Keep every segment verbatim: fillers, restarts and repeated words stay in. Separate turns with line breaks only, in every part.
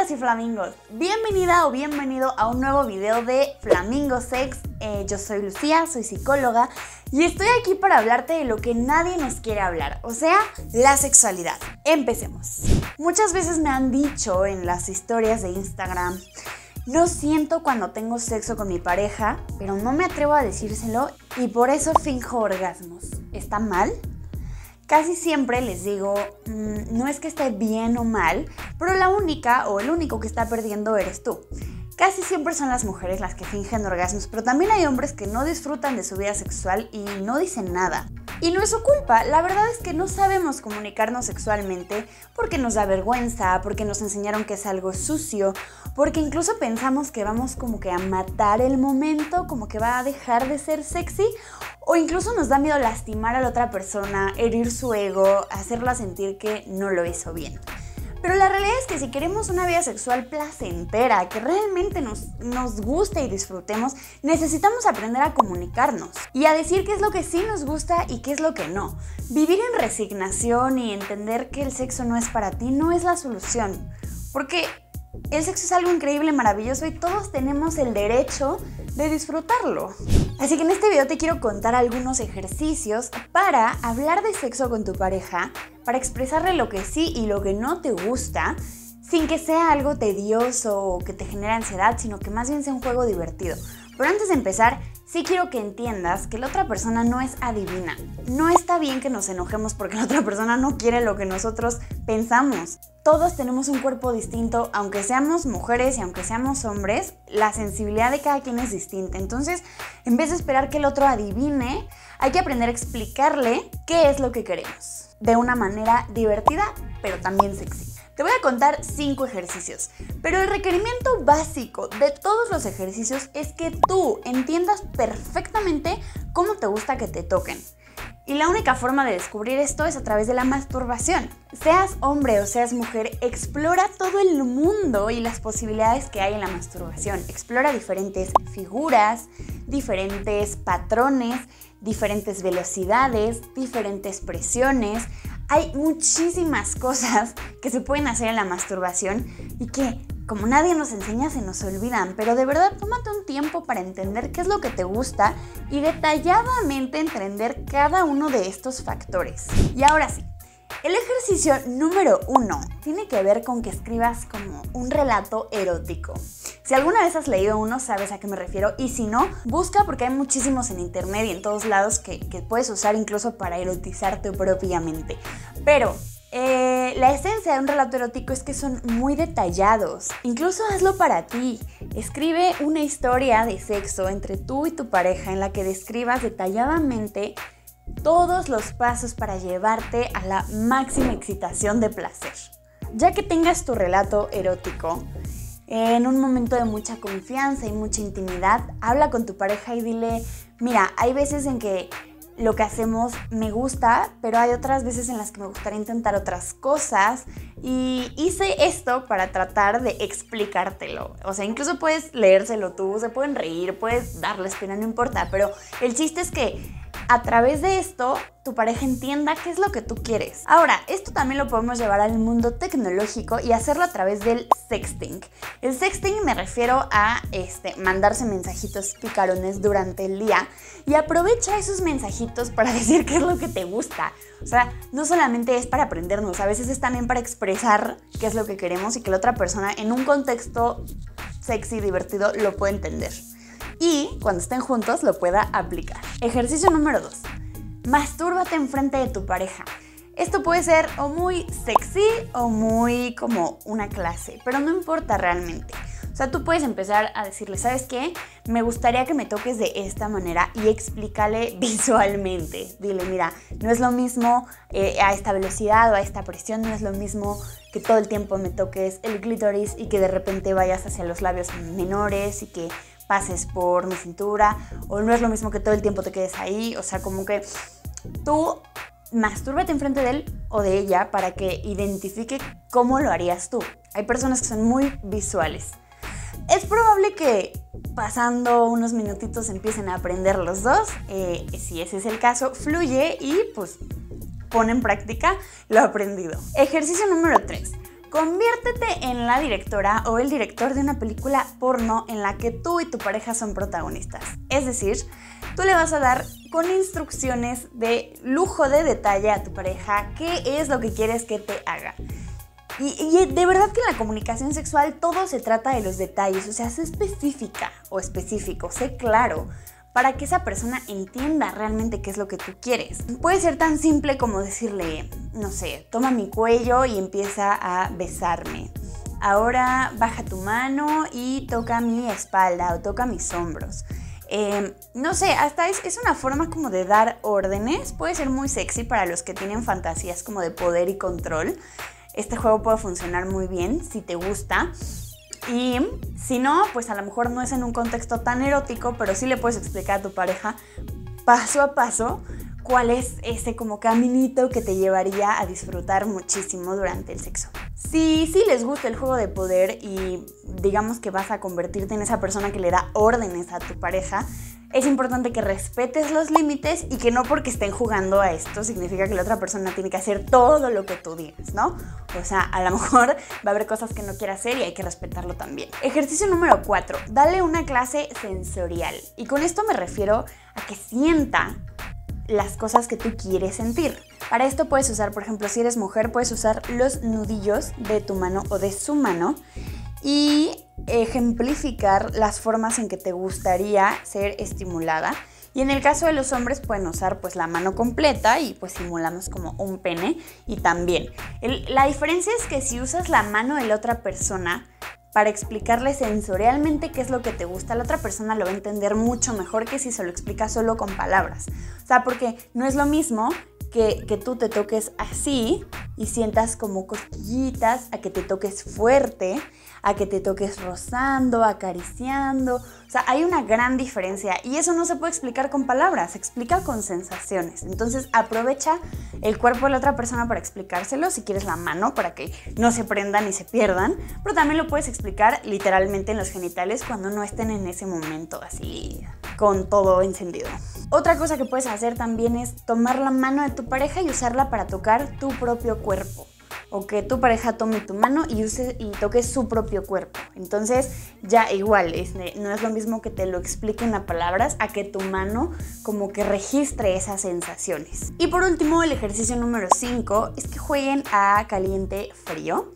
Flamingos y flamingos, bienvenida o bienvenido a un nuevo video de Flamingo Sex. Eh, yo soy Lucía, soy psicóloga y estoy aquí para hablarte de lo que nadie nos quiere hablar, o sea, la sexualidad. Empecemos. Muchas veces me han dicho en las historias de Instagram: no siento cuando tengo sexo con mi pareja, pero no me atrevo a decírselo y por eso finjo orgasmos. ¿Está mal? Casi siempre les digo, mmm, no es que esté bien o mal, pero la única o el único que está perdiendo eres tú. Casi siempre son las mujeres las que fingen orgasmos, pero también hay hombres que no disfrutan de su vida sexual y no dicen nada. Y no es su culpa, la verdad es que no sabemos comunicarnos sexualmente porque nos da vergüenza, porque nos enseñaron que es algo sucio, porque incluso pensamos que vamos como que a matar el momento, como que va a dejar de ser sexy, o incluso nos da miedo lastimar a la otra persona, herir su ego, hacerla sentir que no lo hizo bien. Pero la realidad es que si queremos una vida sexual placentera, que realmente nos, nos guste y disfrutemos, necesitamos aprender a comunicarnos y a decir qué es lo que sí nos gusta y qué es lo que no. Vivir en resignación y entender que el sexo no es para ti no es la solución, porque el sexo es algo increíble, maravilloso y todos tenemos el derecho de disfrutarlo. Así que en este video te quiero contar algunos ejercicios para hablar de sexo con tu pareja, para expresarle lo que sí y lo que no te gusta, sin que sea algo tedioso o que te genere ansiedad, sino que más bien sea un juego divertido. Pero antes de empezar, sí quiero que entiendas que la otra persona no es adivina. No está bien que nos enojemos porque la otra persona no quiere lo que nosotros pensamos. Todos tenemos un cuerpo distinto, aunque seamos mujeres y aunque seamos hombres, la sensibilidad de cada quien es distinta. Entonces, en vez de esperar que el otro adivine, hay que aprender a explicarle qué es lo que queremos. De una manera divertida, pero también sexy. Te voy a contar cinco ejercicios, pero el requerimiento básico de todos los ejercicios es que tú entiendas perfectamente cómo te gusta que te toquen. Y la única forma de descubrir esto es a través de la masturbación. Seas hombre o seas mujer, explora todo el mundo y las posibilidades que hay en la masturbación. Explora diferentes figuras, diferentes patrones, diferentes velocidades, diferentes presiones. Hay muchísimas cosas que se pueden hacer en la masturbación y que, como nadie nos enseña, se nos olvidan. Pero de verdad, tómate un tiempo para entender qué es lo que te gusta y detalladamente entender cada uno de estos factores. Y ahora sí, el ejercicio número uno tiene que ver con que escribas como un relato erótico. Si alguna vez has leído uno, sabes a qué me refiero, y si no, busca porque hay muchísimos en internet y en todos lados que, que puedes usar incluso para erotizarte propiamente. Pero eh, la esencia de un relato erótico es que son muy detallados. Incluso hazlo para ti. Escribe una historia de sexo entre tú y tu pareja en la que describas detalladamente todos los pasos para llevarte a la máxima excitación de placer. Ya que tengas tu relato erótico, en un momento de mucha confianza y mucha intimidad, habla con tu pareja y dile: mira, hay veces en que lo que hacemos me gusta, pero hay otras veces en las que me gustaría intentar otras cosas y hice esto para tratar de explicártelo. O sea, incluso puedes leérselo tú, se pueden reír, puedes darles pena, no importa, pero el chiste es que a través de esto, tu pareja entienda qué es lo que tú quieres. Ahora, esto también lo podemos llevar al mundo tecnológico y hacerlo a través del sexting. El sexting me refiero a este, mandarse mensajitos picarones durante el día y aprovecha esos mensajitos para decir qué es lo que te gusta. O sea, no solamente es para aprendernos, a veces es también para expresar qué es lo que queremos y que la otra persona en un contexto sexy, divertido, lo pueda entender. Y cuando estén juntos lo pueda aplicar. Ejercicio número dos. Mastúrbate enfrente de tu pareja. Esto puede ser o muy sexy o muy como una clase, pero no importa realmente. O sea, tú puedes empezar a decirle: ¿sabes qué? Me gustaría que me toques de esta manera, y explícale visualmente. Dile: mira, no es lo mismo eh, a esta velocidad o a esta presión, no es lo mismo que todo el tiempo me toques el clítoris y que de repente vayas hacia los labios menores y que pases por mi cintura, o no es lo mismo que todo el tiempo te quedes ahí. O sea, como que tú mastúrbate enfrente de él o de ella para que identifique cómo lo harías tú. Hay personas que son muy visuales. Es probable que pasando unos minutitos empiecen a aprender los dos. Eh, si ese es el caso, fluye y pues pon en práctica lo aprendido. Ejercicio número tres. Conviértete en la directora o el director de una película porno en la que tú y tu pareja son protagonistas. Es decir, tú le vas a dar con instrucciones de lujo de detalle a tu pareja qué es lo que quieres que te haga. Y, y de verdad que en la comunicación sexual todo se trata de los detalles, o sea, sé específica o específico, sé claro, para que esa persona entienda realmente qué es lo que tú quieres. Puede ser tan simple como decirle, no sé, toma mi cuello y empieza a besarme. Ahora baja tu mano y toca mi espalda o toca mis hombros. Eh, no sé, hasta es, es una forma como de dar órdenes. Puede ser muy sexy para los que tienen fantasías como de poder y control. Este juego puede funcionar muy bien si te gusta. Y si no, pues a lo mejor no es en un contexto tan erótico, pero sí le puedes explicar a tu pareja paso a paso cuál es ese como caminito que te llevaría a disfrutar muchísimo durante el sexo. Si sí les gusta el juego de poder y digamos que vas a convertirte en esa persona que le da órdenes a tu pareja, es importante que respetes los límites y que no porque estén jugando a esto significa que la otra persona tiene que hacer todo lo que tú digas, ¿no? O sea, a lo mejor va a haber cosas que no quiera hacer y hay que respetarlo también. Ejercicio número cuatro. Dale una clase sensorial. Y con esto me refiero a que sienta las cosas que tú quieres sentir. Para esto puedes usar, por ejemplo, si eres mujer, puedes usar los nudillos de tu mano o de su mano y ejemplificar las formas en que te gustaría ser estimulada. Y en el caso de los hombres pueden usar pues la mano completa y pues simulamos como un pene. Y también, el, la diferencia es que si usas la mano de la otra persona para explicarle sensorialmente qué es lo que te gusta, la otra persona lo va a entender mucho mejor que si se lo explicas solo con palabras. O sea, porque no es lo mismo que, que tú te toques así y sientas como cosquillitas, a que te toques fuerte, a que te toques rozando, acariciando. O sea, hay una gran diferencia y eso no se puede explicar con palabras, se explica con sensaciones. Entonces aprovecha el cuerpo de la otra persona para explicárselo, si quieres la mano para que no se prendan y se pierdan, pero también lo puedes explicar literalmente en los genitales cuando no estén en ese momento así con todo encendido. Otra cosa que puedes hacer también es tomar la mano de tu pareja y usarla para tocar tu propio cuerpo. O que tu pareja tome tu mano y, use, y toque su propio cuerpo. Entonces ya igual, es, no es lo mismo que te lo expliquen a palabras a que tu mano como que registre esas sensaciones. Y por último, el ejercicio número cinco es que jueguen a caliente frío.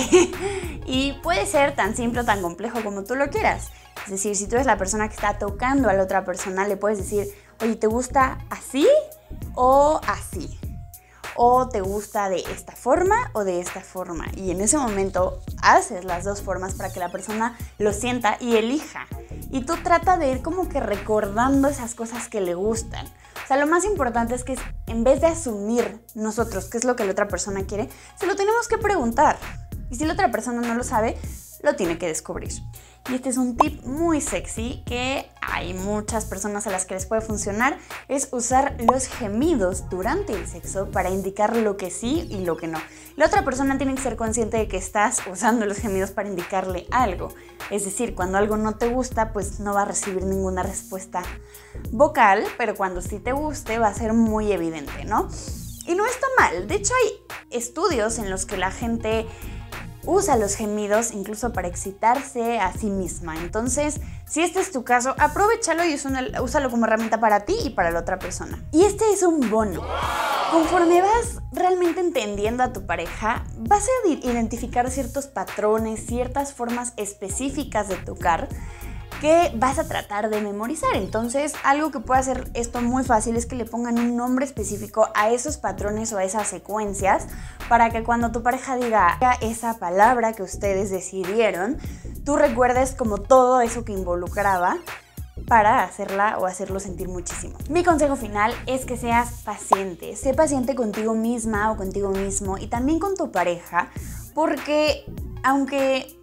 Y puede ser tan simple o tan complejo como tú lo quieras. Es decir, si tú eres la persona que está tocando a la otra persona, le puedes decir, oye, ¿te gusta así o así? O te gusta de esta forma o de esta forma. Y en ese momento haces las dos formas para que la persona lo sienta y elija. Y tú trata de ir como que recordando esas cosas que le gustan. O sea, lo más importante es que en vez de asumir nosotros qué es lo que la otra persona quiere, se lo tenemos que preguntar. Y si la otra persona no lo sabe, lo tiene que descubrir. Y este es un tip muy sexy que hay muchas personas a las que les puede funcionar, es usar los gemidos durante el sexo para indicar lo que sí y lo que no. La otra persona tiene que ser consciente de que estás usando los gemidos para indicarle algo. Es decir, cuando algo no te gusta, pues no va a recibir ninguna respuesta vocal, pero cuando sí te guste va a ser muy evidente, ¿no? Y no está mal. De hecho, hay estudios en los que la gente usa los gemidos incluso para excitarse a sí misma. Entonces, si este es tu caso, aprovechalo y úsalo como herramienta para ti y para la otra persona. Y este es un bono. Conforme vas realmente entendiendo a tu pareja, vas a identificar ciertos patrones, ciertas formas específicas de tocar que vas a tratar de memorizar. Entonces, algo que puede hacer esto muy fácil es que le pongan un nombre específico a esos patrones o a esas secuencias para que cuando tu pareja diga esa palabra que ustedes decidieron, tú recuerdes como todo eso que involucraba para hacerla o hacerlo sentir muchísimo. Mi consejo final es que seas paciente. Sé paciente contigo misma o contigo mismo y también con tu pareja, porque aunque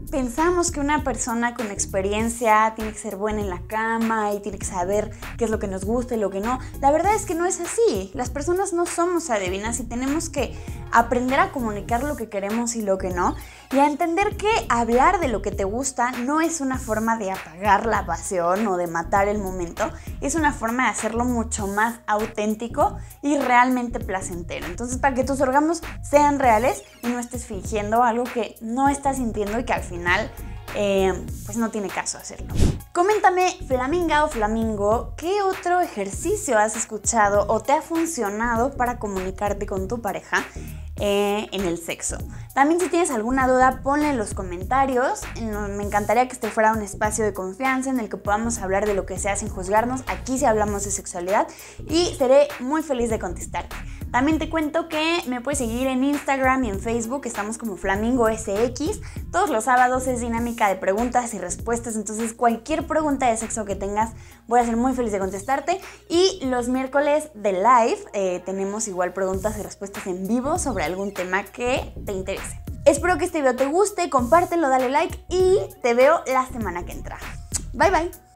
pensamos que una persona con experiencia tiene que ser buena en la cama y tiene que saber qué es lo que nos gusta y lo que no. La verdad es que no es así. Las personas no somos adivinas y tenemos que aprender a comunicar lo que queremos y lo que no, y a entender que hablar de lo que te gusta no es una forma de apagar la pasión o de matar el momento, es una forma de hacerlo mucho más auténtico y realmente placentero. Entonces, para que tus orgasmos sean reales y no estés fingiendo algo que no estás sintiendo y que al final eh, pues no tiene caso hacerlo. Coméntame, flaminga o flamingo, ¿qué otro ejercicio has escuchado o te ha funcionado para comunicarte con tu pareja eh, en el sexo? También, si tienes alguna duda, ponla en los comentarios. Me encantaría que este fuera un espacio de confianza en el que podamos hablar de lo que sea sin juzgarnos. Aquí sí hablamos de sexualidad y seré muy feliz de contestarte. También te cuento que me puedes seguir en Instagram y en Facebook, estamos como Flamingo S X. Todos los sábados es dinámica de preguntas y respuestas, entonces cualquier pregunta de sexo que tengas voy a ser muy feliz de contestarte. Y los miércoles de live eh, tenemos igual preguntas y respuestas en vivo sobre algún tema que te interese. Espero que este video te guste, compártelo, dale like y te veo la semana que entra. Bye bye.